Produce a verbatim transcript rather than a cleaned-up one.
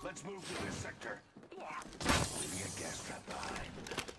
Let's move to this sector. Leaving a gas trap behind.